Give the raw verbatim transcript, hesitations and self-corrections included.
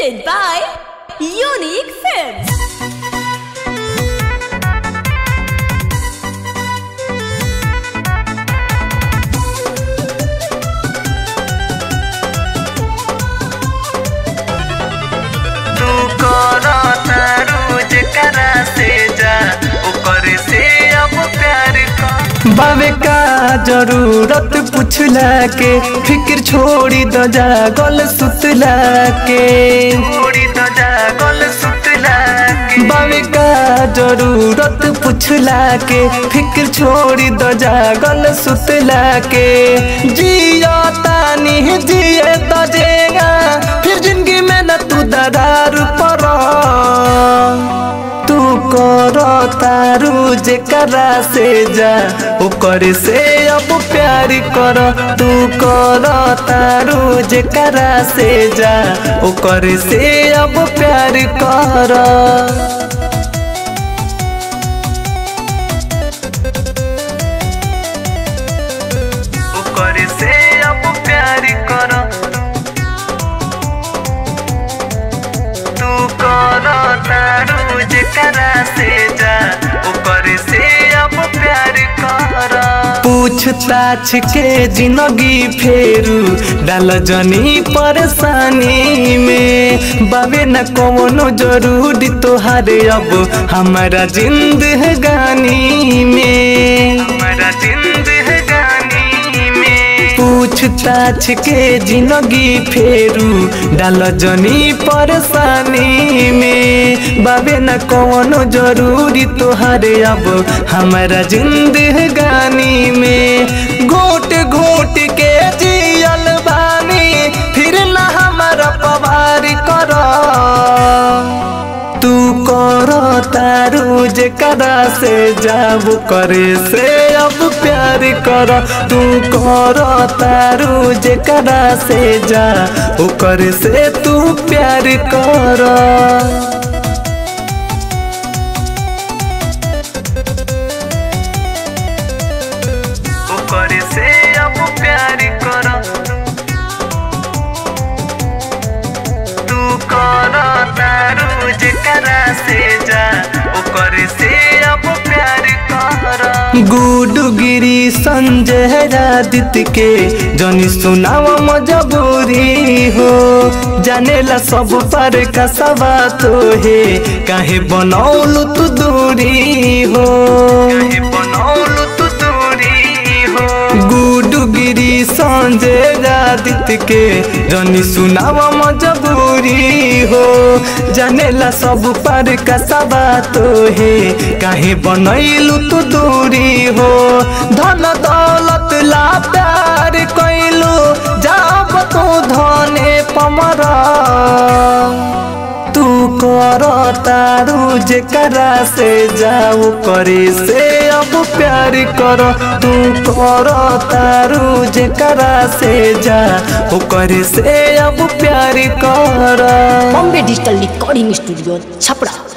presented by Unique Films. बावे का जरूरत पूछला के फिक्र छोड़ी द जागल सुतला के छोड़ी द जागल सुतला के बावे का जरूरत पूछला के फिक्र छोड़ी द जागल सुतला के जिया तानी जिए तो जेगा फिर जिंदगी में न तू दरार पड़ा तू करो तारू जेकरा से जा ओकर से अब प्यार कर तू करो तारू जेकरा से जा ओकर से अब प्यार कर ओकर से अब प्यार कर तू करो तारू जेकरा से जा ओकर से अब प्यार कर पूछताछ के जिंदगी फेरू डाल जनी परेशानी में बाबे न कोनो जरूरी तोहारे अब हमारा जिंदगानी में हमारा जिंदगानी में पूछताछ के जिंदगी फेरू डाल जनी परेशानी में बाबे न कोनो जरूरी तोहारे अब हमारा जिंदगानी में घोट घोट के जियल बानी फिर न हमारा पवार कर तू करो तारू जेकरा से जाबू करे से अब प्यार कर तू करो तारू जेकरा से जा ओकर से तू प्यार कर ओकर से अब प्यार कर तू करो तारू जेकरा से जा ओकर से अब प्यार कर गुडगिरी संजय रादित के जनी सुनाव मजबूरी हो जानेला सब पर का सवा तो है काहे बनौलू तू दूरी हो काहे बनौलू तू दूरी हो गुडगिरी संजय रादित के जनी सुनाव मजबूरी हो जानेला सब पर का सवा तो है काहे बनैलू तू दूरी हो धन दौलत ला प्यार कैलू जाब तू धने पमरा तू करो तारू जेकरा से जाऊ करे से अब प्यार करो तू करो तारू जेकरा से जा ओकर से अब प्यार कर Bombay digital recording studio Chhapra.